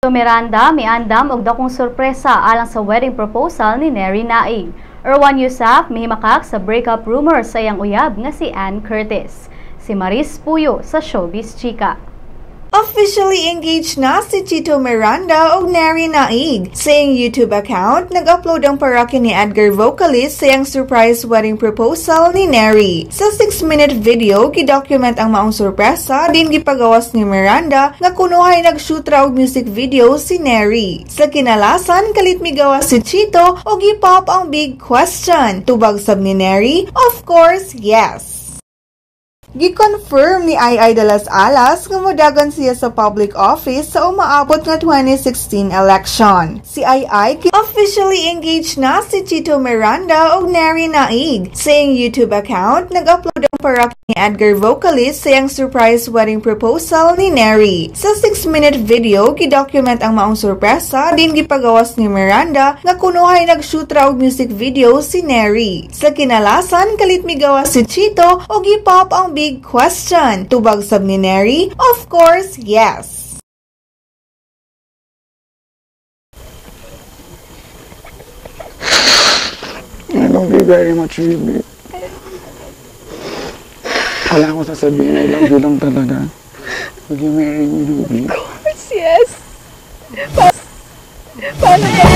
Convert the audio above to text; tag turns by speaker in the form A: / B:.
A: Chito Miranda miandam og dakong sorpresa alang sa wedding proposal ni Neri Naig. Erwan Yusaf mihimakak sa breakup rumor sa iyang uyab nga si Ann Curtis. Si Maris Puyo sa Showbiz Chika.
B: Officially engaged na si Chito Miranda o Neri Naig. Sa iyang YouTube account, nag-upload ang parokya ni Edgar vocalist sa iyang surprise wedding proposal ni Neri. Sa 6-minute video, gidocument ang maong sorpresa din gipagawas ni Miranda nga kunuhay nag-shoot raw music video si Neri. Sa kinalasan, kalit migawas si Chito o gipop ang big question. Tubag sab ni Neri, of course, yes. Gi-confirm ni Ai de las Alas nga modagan siya sa public office sa umaabot nga 2016 election. Si Ai officially engaged na si Chito Miranda o Neri Naig. Sa iyang YouTube account, nag-upload ang parokya ni Edgar vocalist sa iyang surprise wedding proposal ni Neri. Sa 6-minute video, gidocument ang maong sorpresa din gipagawas ni Miranda nga kunuhay nag-shoot raw music video si Neri. Sa kinalasan, kalit migawas si Chito o gipop ang big question. Tubag sab ni Neri, of course, yes.
C: I love you very much, Ruby. Wala akong sasabihin, I love you lang talaga. Will you marry me, Ruby?
D: Of course, yes. Paano